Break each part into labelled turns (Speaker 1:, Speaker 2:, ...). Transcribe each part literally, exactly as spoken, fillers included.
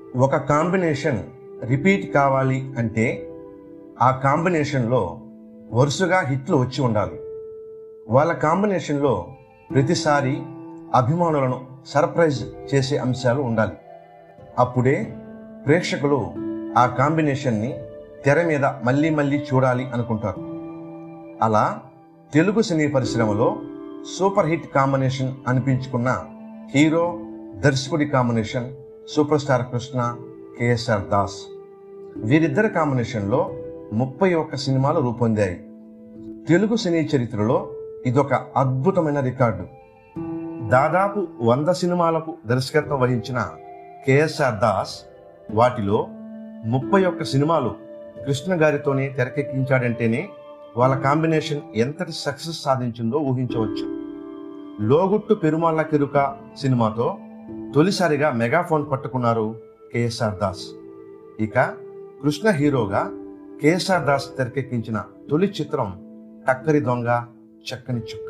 Speaker 1: ఒక combination repeat కావాలి అంటే ఆ కాంబినేషన్లో వరుసగా హిట్లు వచ్చి ఉండాలి. వాళ్ళ కాంబినేషన్లో ప్రతిసారి అభిమానులను సర్ప్రైజ్ చేసే అంశాలు ఉండాలి. అప్పుడే ప్రేక్షకులు ఆ కాంబినేషన్ని తెర మీద మళ్ళీ మళ్ళీ చూడాలి అనుకుంటారు. అలా తెలుగు సినీ పరిశ్రమలో సూపర్ హిట్ కాంబినేషన్ అనిపించుకున్న హీరో దర్శకుడి combination super star Krishna, K S R Das. వీరిద్దరి కాంబినేషన్లో ముప్పై ఒక్క సినిమాలు రూపొందాయి. తెలుగు సినీ చరిత్రలో ఇదొక అద్భుతమైన రికార్డు. దాదాపు వంద సినిమాలకు దర్శకత్వం వహించిన కేఎస్ఆర్ దాస్ వాటిలో ముప్పై ఒక్క సినిమాలు కృష్ణ గారితోనే తెరకెక్కించాడంటేనే వాళ్ళ కాంబినేషన్ ఎంతటి సక్సెస్ సాధించిందో ఊహించవచ్చు. లోగుట్టు పెరుమాళ్ళ కెరుక సినిమాతో తొలిసారిగా మెగాఫోన్ పట్టుకున్నారు కేఎస్ఆర్ దాస్. ఇక కృష్ణ హీరోగా కేఎస్ఆర్ దాస్ తెరకెక్కించిన తొలి చిత్రం టక్కరి దొంగ చక్కని చుక్క.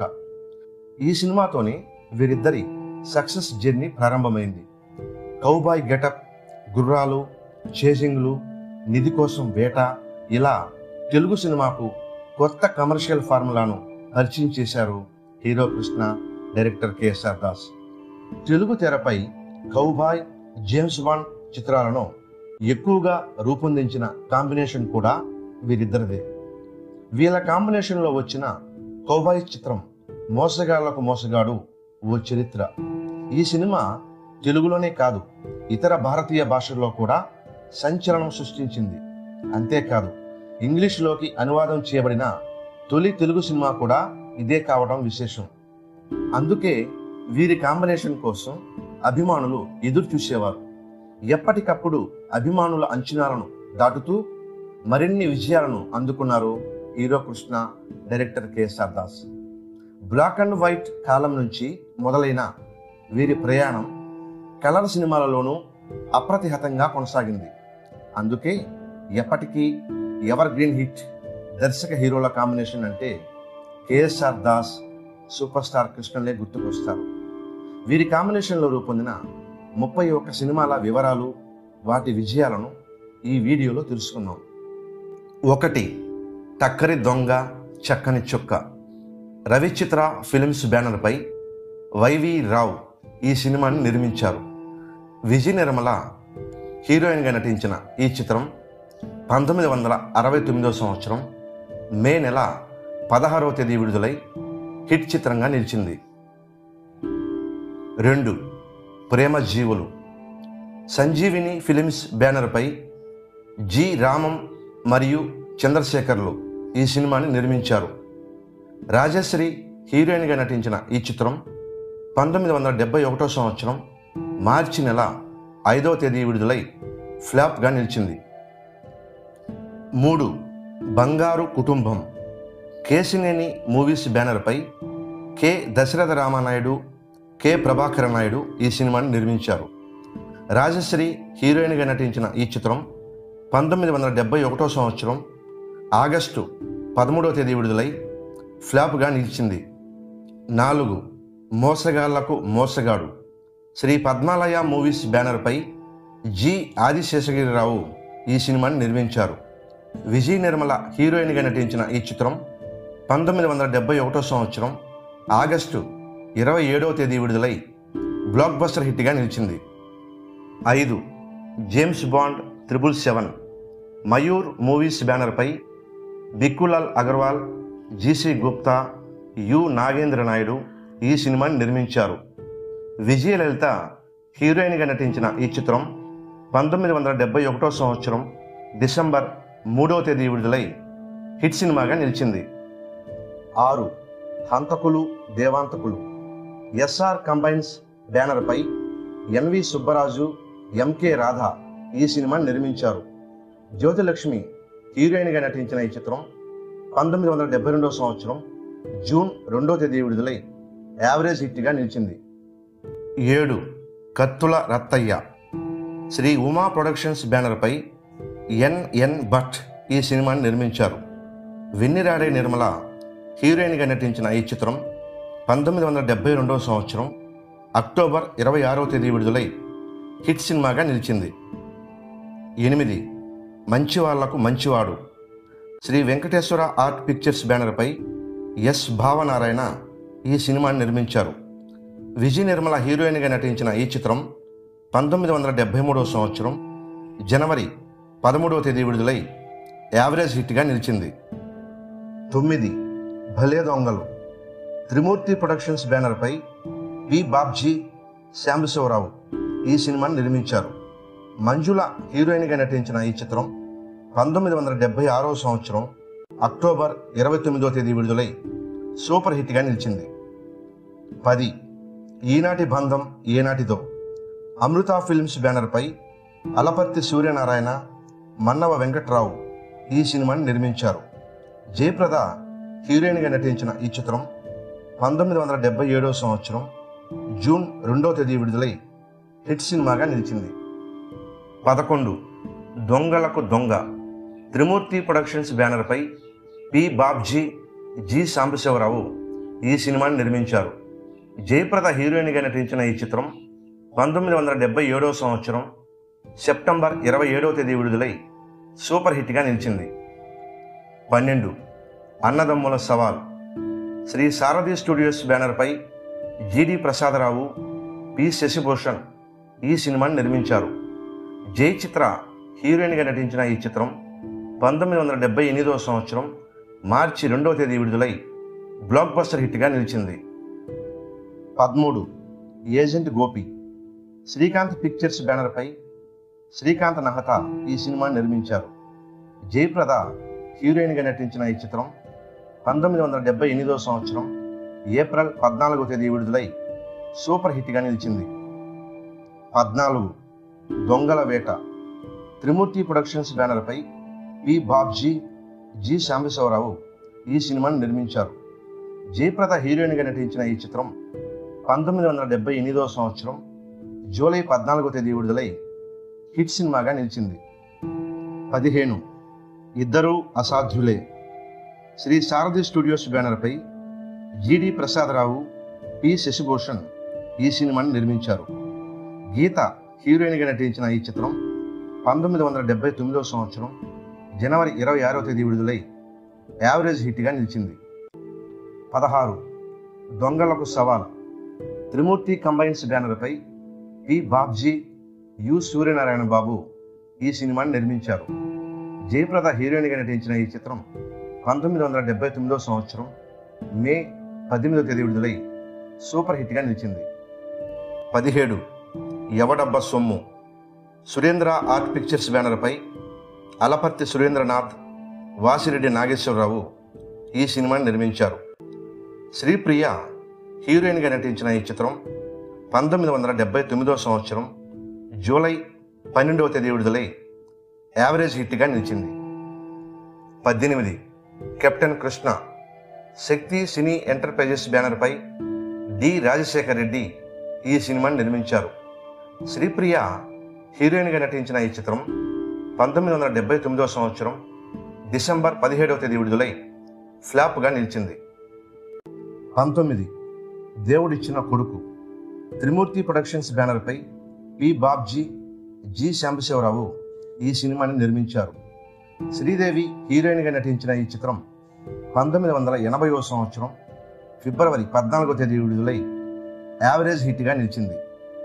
Speaker 1: ఈ సినిమాతోనే వీరిద్దరి సక్సెస్ జర్నీ ప్రారంభమైంది. కౌబాయ్ గెటప్, గుర్రాలు, చేజింగ్లు, నిధి కోసం వేట, ఇలా తెలుగు సినిమాకు కొత్త కమర్షియల్ ఫార్ములాను పరిచయం చేశారు hero Krishna, director K S R Das. Telugu తెరపై కౌబాయ్, జేమ్స్ బాండ్ చిత్రాలను ఎక్కువగా రూపొందించిన కాంబినేషన్ కూడా వీరిద్దరిదే. వీళ్ళ కాంబినేషన్లో వచ్చిన కౌబాయ్ చిత్రం మోసగాళ్లకు మోసగాడు ఓ చరిత్ర. ఈ సినిమా తెలుగులోనే కాదు, ఇతర భారతీయ భాషల్లో కూడా సంచలనం సృష్టించింది. అంతేకాదు, ఇంగ్లీష్లోకి అనువాదం చేయబడిన తొలి తెలుగు సినిమా కూడా ఇదే కావడం విశేషం. అందుకే వీరి కాంబినేషన్ కోసం అభిమానులు ఎదురు చూసేవారు. ఎప్పటికప్పుడు అభిమానుల అంచనాలను దాటుతూ మరిన్ని విజయాలను అందుకున్నారు hero Krishna, director K S R Das. Black and white కాలం నుంచి మొదలైన వీరి ప్రయాణం కలర్ సినిమాలలోనూ అప్రతిహతంగా కొనసాగింది. అందుకే ఎప్పటికీ ఎవర్ గ్రీన్ హిట్ దర్శక హీరోల కాంబినేషన్ అంటే కేఎస్ఆర్ దాస్, సూపర్ స్టార్ కృష్ణలే గుర్తుకొస్తారు. వీరి కాంబినేషన్లో రూపొందిన ముప్పై ఒక్క సినిమాల వివరాలు, వాటి విజయాలను ఈ వీడియోలో తెలుసుకుందాం. ఒకటి, టక్కరి దొంగ చక్కని చుక్క. రవిచిత్ర ఫిలిమ్స్ బ్యానర్పై వైవి రావు ఈ సినిమాని నిర్మించారు. విజయ నిర్మల హీరోయిన్గా నటించిన ఈ చిత్రం పంతొమ్మిది వందల అరవై తొమ్మిదవ సంవత్సరం మే నెల పదహారవ తేదీ విడుదలై హిట్ చిత్రంగా నిలిచింది. రెండు, ప్రేమ జీవులు. సంజీవిని ఫిలిమ్స్ బ్యానర్పై జి రామం మరియు చంద్రశేఖర్లు ఈ సినిమాని నిర్మించారు. రాజశ్రీ హీరోయిన్గా నటించిన ఈ చిత్రం పంతొమ్మిది వందల డెబ్బై ఒకటో సంవత్సరం మార్చి నెల ఐదవ తేదీ విడుదలై ఫ్లాప్గా నిలిచింది. మూడు, బంగారు కుటుంబం. కేశినేని మూవీస్ బ్యానర్పై కె దశరథ రామానాయుడు, కె ప్రభాకర నాయుడు ఈ సినిమాని నిర్మించారు. రాజశ్రీ హీరోయిన్గా నటించిన ఈ చిత్రం పంతొమ్మిది వందల డెబ్బై ఒకటో సంవత్సరం ఆగస్టు పదమూడవ తేదీ విడుదలై ఫ్లాప్గా నిలిచింది. నాలుగు, మోసగాళ్లకు మోసగాడు. శ్రీ పద్మాలయ మూవీస్ బ్యానర్పై జి ఆదిశేషగిరిరావు ఈ సినిమాని నిర్మించారు. విజయ నిర్మల హీరోయిన్గా నటించిన ఈ చిత్రం పంతొమ్మిది వందల డెబ్బై ఒకటో సంవత్సరం ఆగస్టు ఇరవై ఏడవ తేదీ విడుదలై బ్లాక్ బస్టర్ హిట్గా నిలిచింది. ఐదు, James Bond triple seven. Mayur movies బ్యానర్పై బిక్కులాల్ అగర్వాల్, జీసీ గుప్తా, యు నాగేంద్ర నాయుడు ఈ సినిమాని నిర్మించారు. విజయలలిత హీరోయిన్గా నటించిన ఈ చిత్రం పంతొమ్మిది వందల డెబ్బై ఒకటో సంవత్సరం డిసెంబర్ మూడవ తేదీ విడుదలై హిట్ సినిమాగా నిలిచింది. ఆరు, హంతకులు దేవాంతకులు. ఎస్ఆర్ కంబైన్స్ బ్యానర్పై ఎన్వి సుబ్బరాజు, ఎంకే రాధ ఈ సినిమాని నిర్మించారు. జ్యోతిలక్ష్మి హీరోయిన్గా నటించిన ఈ చిత్రం పంతొమ్మిది వందల డెబ్బై రెండవ సంవత్సరం జూన్ రెండో తేదీ విడుదలై యావరేజ్ హిట్గా నిలిచింది. ఏడు, కత్తుల రత్తయ్య. శ్రీ ఉమా ప్రొడక్షన్స్ బ్యానర్పై ఎన్ఎన్ భట్ ఈ సినిమాని నిర్మించారు. వెన్నిరాడే నిర్మల హీరోయిన్గా నటించిన ఈ చిత్రం పంతొమ్మిది వందల డెబ్బై రెండవ సంవత్సరం అక్టోబర్ ఇరవై ఆరవ తేదీ విడుదలై హిట్ సినిమాగా నిలిచింది. ఎనిమిది మంచి వాళ్లకు మంచివాడు శ్రీ వెంకటేశ్వర ఆర్ట్ పిక్చర్స్ బ్యానర్పై ఎస్ భావనారాయణ ఈ సినిమాని నిర్మించారు. విజయ నిర్మల హీరోయిన్గా నటించిన ఈ చిత్రం పంతొమ్మిది వందల డెబ్భై మూడవ సంవత్సరం జనవరి పదమూడవ తేదీ విడుదలై యావరేజ్ హిట్గా నిలిచింది. తొమ్మిది భలే దొంగలు త్రిమూర్తి ప్రొడక్షన్స్ బ్యానర్పై పి బాబ్జీ శాంబశివరావు ఈ సినిమాని నిర్మించారు. మంజుల హీరోయిన్గా నటించిన ఈ చిత్రం పంతొమ్మిది వందల డెబ్భై ఆరవ సంవత్సరం అక్టోబర్ ఇరవై తొమ్మిదవ తేదీ విడుదలై సూపర్ హిట్గా నిలిచింది. పది ఈనాటి బంధం ఏనాటిదో అమృత ఫిల్మ్స్ బ్యానర్పై అలపర్తి సూర్యనారాయణ, మన్నవ వెంకట్రావు ఈ సినిమాని నిర్మించారు. జయప్రద హీరోయిన్గా నటించిన ఈ చిత్రం పంతొమ్మిది వందల డెబ్బై ఏడవ సంవత్సరం జూన్ రెండవ తేదీ విడుదలై హిట్ సినిమాగా నిలిచింది. పదకొండు దొంగలకు దొంగ త్రిమూర్తి ప్రొడక్షన్స్ బ్యానర్పై పి బాబ్జీ జి సాంబశివరావు ఈ సినిమాని నిర్మించారు. జయప్రద హీరోయిన్గా నటించిన ఈ చిత్రం పంతొమ్మిది వందల డెబ్బై ఏడవ సంవత్సరం సెప్టెంబర్ ఇరవై ఏడవ తేదీ విడుదలై సూపర్ హిట్గా నిలిచింది. పన్నెండు అన్నదమ్ముల సవాల్ శ్రీ సారథి స్టూడియోస్ బ్యానర్పై జిడి ప్రసాదరావు, పి శశిభూషణ్ ఈ సినిమాని నిర్మించారు. జై చిత్ర హీరోయిన్గా నటించిన ఈ చిత్రం పంతొమ్మిది వందల డెబ్బై ఎనిమిదవ సంవత్సరం మార్చి రెండవ తేదీ విడుదలై బ్లాక్ బస్టర్ హిట్గా నిలిచింది. పదమూడు ఏజెంట్ గోపి శ్రీకాంత్ పిక్చర్స్ బ్యానర్పై శ్రీకాంత్ నహతా ఈ సినిమాని నిర్మించారు. జయప్రద హీరోయిన్గా నటించిన ఈ చిత్రం పంతొమ్మిది వందల డెబ్బై ఎనిమిదవ సంవత్సరం ఏప్రిల్ పద్నాలుగవ తేదీ విడుదలై సూపర్ హిట్గా నిలిచింది. పద్నాలుగు దొంగల వేట త్రిమూర్తి ప్రొడక్షన్స్ బ్యానర్పై పి బాబ్జీ జి సాంబశివరావు ఈ సినిమాని నిర్మించారు. జయప్రద హీరోయిన్గా నటించిన ఈ చిత్రం పంతొమ్మిది వందల డెబ్బై ఎనిమిదవ సంవత్సరం జూలై పద్నాలుగవ తేదీ విడుదలై హిట్ సినిమాగా నిలిచింది. పదిహేను ఇద్దరూ అసాధ్యులే శ్రీ సారథి స్టూడియోస్ బ్యానర్పై జిడి ప్రసాదరావు, పి శశిభూషణ్ ఈ సినిమాని నిర్మించారు. గీత హీరోయిన్గా నటించిన ఈ చిత్రం పంతొమ్మిది వందల డెబ్బై తొమ్మిదవ సంవత్సరం జనవరి ఇరవై ఆరవ తేదీ విడుదలై యావరేజ్ హిట్గా నిలిచింది. పదహారు దొంగలకు సవాల్ త్రిమూర్తి కంబైన్స్ బ్యానర్పై పి బాబ్జీ, యు సూర్యనారాయణ బాబు ఈ సినిమాని నిర్మించారు. జయప్రద హీరోయిన్గా నటించిన ఈ చిత్రం పంతొమ్మిది వందల డెబ్బై తొమ్మిదవ సంవత్సరం మే పద్దెనిమిదవ తేదీ విడుదలై సూపర్ హిట్గా నిలిచింది. పదిహేడు ఎవడబ్బ సొమ్ము సురేంద్ర ఆర్ట్ పిక్చర్స్ బ్యానర్పై అలపర్తి సురేంద్రనాథ్, వాసిరెడ్డి నాగేశ్వరరావు ఈ సినిమాని నిర్మించారు. శ్రీప్రియ హీరోయిన్గా నటించిన ఈ చిత్రం పంతొమ్మిది వందల డెబ్బై తొమ్మిదవ సంవత్సరం జూలై పన్నెండవ తేదీ విడుదలై యావరేజ్ హిట్గా నిలిచింది. పద్దెనిమిది captain Krishna Shakti cine enterprises బ్యానర్పై డి రాజశేఖర్ రెడ్డి ఈ సినిమాని నిర్మించారు. శ్రీప్రియ హీరోయిన్గా నటించిన ఈ చిత్రం పంతొమ్మిది వందల డెబ్బై తొమ్మిదవ సంవత్సరం డిసెంబర్ పదిహేడవ తేదీ విడుదలై ఫ్లాప్గా నిలిచింది. పంతొమ్మిది దేవుడిచ్చిన కొడుకు త్రిమూర్తి ప్రొడక్షన్స్ బ్యానర్పై పి బాబ్జీ జి సాంబశివరావు ఈ సినిమాని నిర్మించారు. శ్రీదేవి హీరోయిన్గా నటించిన ఈ చిత్రం పంతొమ్మిది వందల ఎనభైవ సంవత్సరం ఫిబ్రవరి పద్నాలుగో తేదీ విడుదలై యావరేజ్ హిట్గా నిలిచింది.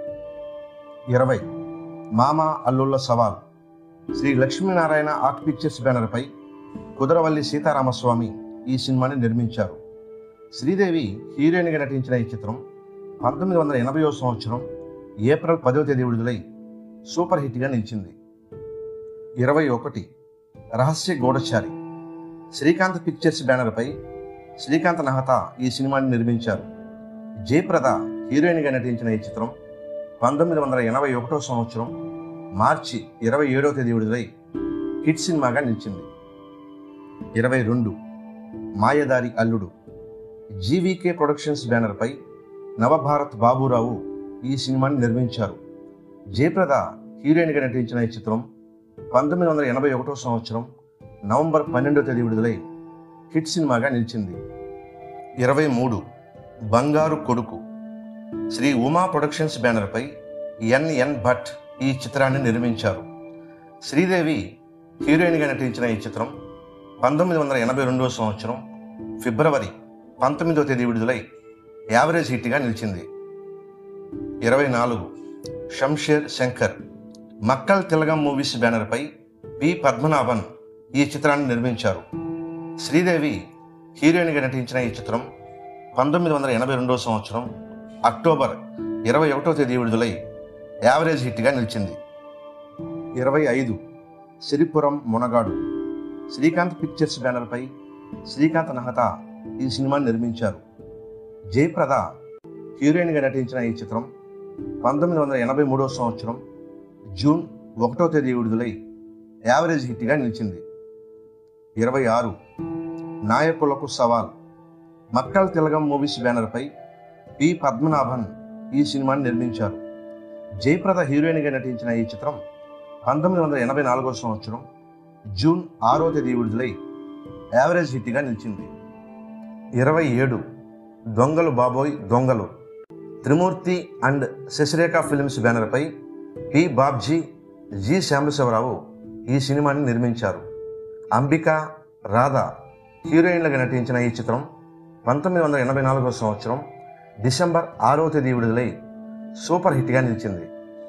Speaker 1: ఇరవై మామ అల్లుళ్ళ సవాల్ శ్రీ లక్ష్మీనారాయణ ఆర్ట్ పిక్చర్స్ బ్యానర్పై కుదరవల్లి సీతారామస్వామి ఈ సినిమాని నిర్మించారు. శ్రీదేవి హీరోయిన్గా నటించిన ఈ చిత్రం పంతొమ్మిది వందల ఎనభైవ సంవత్సరం ఏప్రిల్ పదవ తేదీ విడుదలై సూపర్ హిట్గా నిలిచింది. ఇరవై ఒకటి రహస్య గూఢచారి శ్రీకాంత్ పిక్చర్స్ బ్యానర్పై శ్రీకాంత్ నహతా ఈ సినిమాని నిర్మించారు. జయప్రద హీరోయిన్గా నటించిన ఈ చిత్రం పంతొమ్మిది వందల ఎనభై ఒకటో సంవత్సరం మార్చి ఇరవై ఏడవ తేదీ విడుదలై హిట్ సినిమాగా నిలిచింది. ఇరవై రెండు మాయదారి అల్లుడు జీవీకే ప్రొడక్షన్స్ బ్యానర్పై నవభారత్ బాబురావు ఈ సినిమాని నిర్మించారు. జయప్రద హీరోయిన్గా నటించిన ఈ చిత్రం పంతొమ్మిది వందల ఎనభై ఒకటో సంవత్సరం నవంబర్ పన్నెండవ తేదీ విడుదలై హిట్ సినిమాగా నిలిచింది. ఇరవై మూడు బంగారు కొడుకు శ్రీ ఉమా ప్రొడక్షన్స్ బ్యానర్పై ఎన్ఎన్ భట్ ఈ చిత్రాన్ని నిర్మించారు. శ్రీదేవి హీరోయిన్గా నటించిన ఈ చిత్రం పంతొమ్మిది వందల ఎనభై రెండవ సంవత్సరం ఫిబ్రవరి పంతొమ్మిదవ తేదీ విడుదలై యావరేజ్ హిట్గా నిలిచింది. ఇరవై నాలుగు షంషేర్ శంకర్ మక్కల్ తిలగం మూవీస్ బ్యానర్పై పి పద్మనాభన్ ఈ చిత్రాన్ని నిర్మించారు. శ్రీదేవి హీరోయిన్గా నటించిన ఈ చిత్రం పంతొమ్మిది వందల ఎనభై రెండవ సంవత్సరం అక్టోబర్ ఇరవై ఒకటో తేదీ విడుదలై యావరేజ్ హిట్గా నిలిచింది. ఇరవై ఐదు సిరిపురం మునగాడు శ్రీకాంత్ పిక్చర్స్ బ్యానర్పై శ్రీకాంత్ నహతా ఈ సినిమాని నిర్మించారు. జయప్రద హీరోయిన్గా నటించిన ఈ చిత్రం పంతొమ్మిది వందల ఎనభై మూడవ సంవత్సరం జూన్ ఒకటో తేదీ విడుదలై యావరేజ్ హిట్గా నిలిచింది. ఇరవై ఆరు నాయకులకు సవాల్ మక్కల్ తిలగం మూవీస్ బ్యానర్పై పి పద్మనాభన్ ఈ సినిమాని నిర్మించారు. జయప్రద హీరోయిన్గా నటించిన ఈ చిత్రం పంతొమ్మిది వందల ఎనభై నాలుగవ సంవత్సరం జూన్ ఆరో తేదీ విడుదలై యావరేజ్ హిట్గా నిలిచింది. ఇరవై ఏడు దొంగలు బాబోయ్ దొంగలు త్రిమూర్తి అండ్ శశిరేఖ ఫిల్మ్స్ బ్యానర్పై పి బాబ్జీ జి శాంబశివరావు ఈ సినిమాని నిర్మించారు. అంబిక రాధ హీరోయిన్లుగా నటించిన ఈ చిత్రం పంతొమ్మిది వందల ఎనభై నాలుగవ సంవత్సరం డిసెంబర్ ఆరో తేదీ విడుదలై సూపర్ హిట్గా నిలిచింది.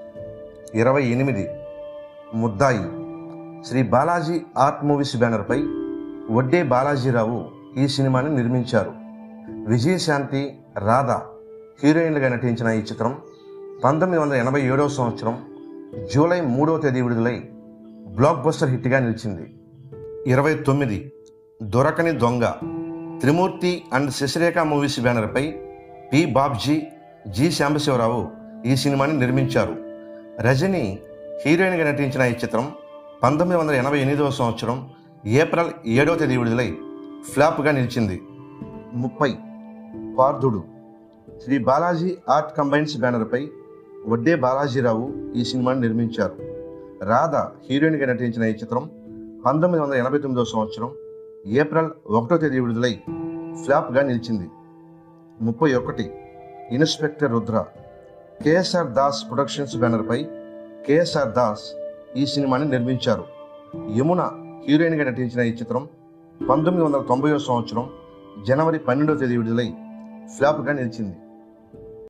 Speaker 1: ఇరవై ఎనిమిది ముద్దాయి శ్రీ బాలాజీ ఆర్ట్ మూవీస్ బ్యానర్పై వడ్డే బాలాజీరావు ఈ సినిమాని నిర్మించారు. విజయశాంతి రాధ హీరోయిన్లుగా నటించిన ఈ చిత్రం పంతొమ్మిది వందల ఎనభై ఏడవ సంవత్సరం జూలై మూడవ తేదీ విడుదలై బ్లాక్ బస్టర్ హిట్గా నిలిచింది. ఇరవై తొమ్మిది దొరకని దొంగ త్రిమూర్తి అండ్ శశిరేఖ మూవీస్ బ్యానర్పై పి బాబ్జీ జి శాంబశివరావు ఈ సినిమాని నిర్మించారు. రజని హీరోయిన్గా నటించిన ఈ చిత్రం పంతొమ్మిది వందల ఎనభై ఎనిమిదవ సంవత్సరం ఏప్రిల్ ఏడవ తేదీ విడుదలై ఫ్లాప్గా నిలిచింది. ముప్పై పార్థుడు శ్రీ బాలాజీ ఆర్ట్ కంబైన్స్ బ్యానర్పై వడ్డే బాలాజీరావు ఈ సినిమాని నిర్మించారు. రాధ హీరోయిన్గా నటించిన ఈ చిత్రం పంతొమ్మిది వందల ఎనభై తొమ్మిదవ సంవత్సరం ఏప్రిల్ ఒకటో తేదీ విడుదలై ఫ్లాప్గా నిలిచింది. ముప్పై ఒకటి inspector Rudra K S R Das productions బ్యానర్పై కేఎస్ఆర్ దాస్ ఈ సినిమాని నిర్మించారు. యమున హీరోయిన్గా నటించిన ఈ చిత్రం పంతొమ్మిది వందల తొంభైవ సంవత్సరం జనవరి పన్నెండవ తేదీ విడుదలై ఫ్లాప్గా నిలిచింది.